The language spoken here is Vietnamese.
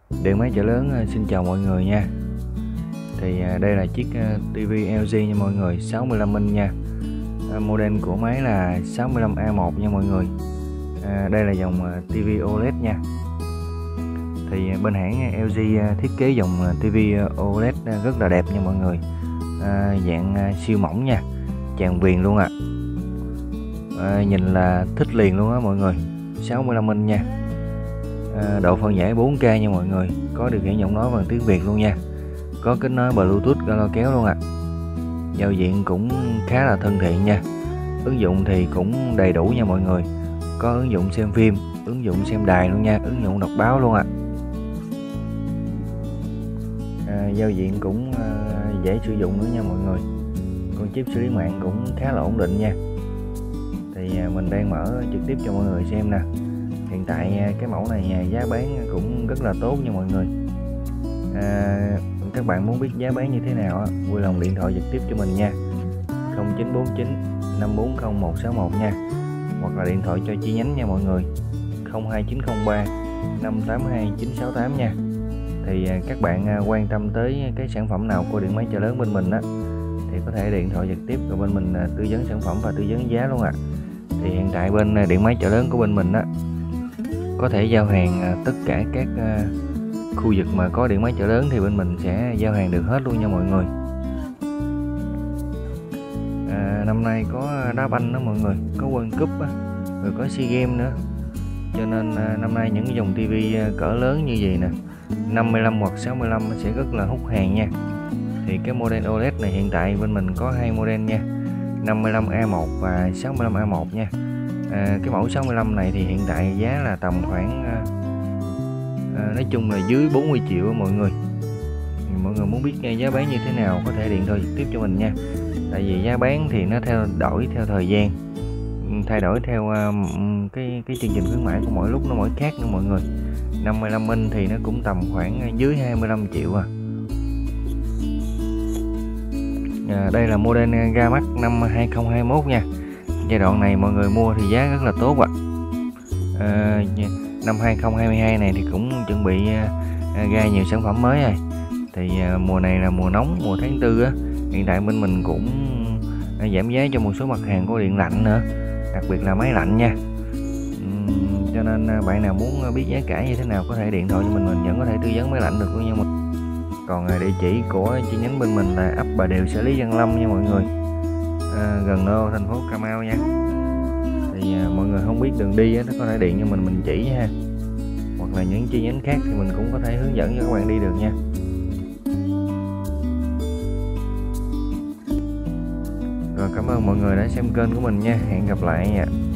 Điện máy chợ lớn xin chào mọi người nha. Thì đây là chiếc TV LG nha mọi người, 65 inch nha. Model của máy là 65A1 nha mọi người. Đây là dòng TV OLED nha. Thì bên hãng LG thiết kế dòng TV OLED rất là đẹp nha mọi người. Dạng siêu mỏng nha, tràn viền luôn ạ. Nhìn là thích liền luôn á mọi người. 65 inch nha. Độ phân giải 4K nha mọi người, có điều khiển giọng nói bằng tiếng Việt luôn nha, có kết nối Bluetooth lo kéo luôn ạ. Giao diện cũng khá là thân thiện nha. Ứng dụng thì cũng đầy đủ nha mọi người, có ứng dụng xem phim, ứng dụng xem đài luôn nha, ứng dụng đọc báo luôn ạ. Giao diện cũng dễ sử dụng nữa nha mọi người. Con chip xử lý mạng cũng khá là ổn định nha. Thì mình đang mở trực tiếp cho mọi người xem nè. Hiện tại cái mẫu này giá bán cũng rất là tốt nha mọi người. Các bạn muốn biết giá bán như thế nào vui lòng điện thoại trực tiếp cho mình nha, 0949 540 161 nha, hoặc là điện thoại cho chi nhánh nha mọi người, 02903 582 968 nha. Thì các bạn quan tâm tới cái sản phẩm nào của điện máy chợ lớn bên mình thì có thể điện thoại trực tiếp, rồi bên mình tư vấn sản phẩm và tư vấn giá luôn ạ. Thì hiện tại bên điện máy chợ lớn của bên mình có thể giao hàng tất cả các khu vực mà có điện máy chợ lớn, thì bên mình sẽ giao hàng được hết luôn nha mọi người. Năm nay có đá banh đó mọi người, có World Cup rồi có SEA Games nữa, cho nên năm nay những dòng TV cỡ lớn như vậy nè, 55 hoặc 65 sẽ rất là hút hàng nha. Thì cái model OLED này hiện tại bên mình có hai model nha, 55A1 và 65A1 nha. Cái mẫu 65 này thì hiện tại giá là tầm khoảng nói chung là dưới 40 triệu mọi người. Mọi người muốn biết giá bán như thế nào có thể điện thoại trực tiếp cho mình nha. Tại vì giá bán thì nó đổi theo thời gian, thay đổi theo cái chương trình khuyến mãi của mỗi lúc nó mỗi khác nữa mọi người. 55 inch thì nó cũng tầm khoảng dưới 25 triệu Đây là model ra mắt năm 2021 nha. Giai đoạn này mọi người mua thì giá rất là tốt năm 2022 này thì cũng chuẩn bị ra nhiều sản phẩm mới rồi. Thì mùa này là mùa nóng, mùa tháng 4 hiện tại bên mình cũng giảm giá cho một số mặt hàng của điện lạnh nữa, đặc biệt là máy lạnh nha. Cho nên bạn nào muốn biết giá cả như thế nào có thể điện thoại cho mình vẫn có thể tư vấn máy lạnh được luôn nha. Còn địa chỉ của chi nhánh bên mình là ấp Bà Điều, xã Lý Văn Lâm nha mọi người, gần đô thành phố Cà Mau nha. Thì mọi người không biết đường đi nó có thể điện cho mình chỉ ha, hoặc là những chi nhánh khác thì mình cũng có thể hướng dẫn cho các bạn đi được nha. Rồi, cảm ơn mọi người đã xem kênh của mình nha, hẹn gặp lại nha.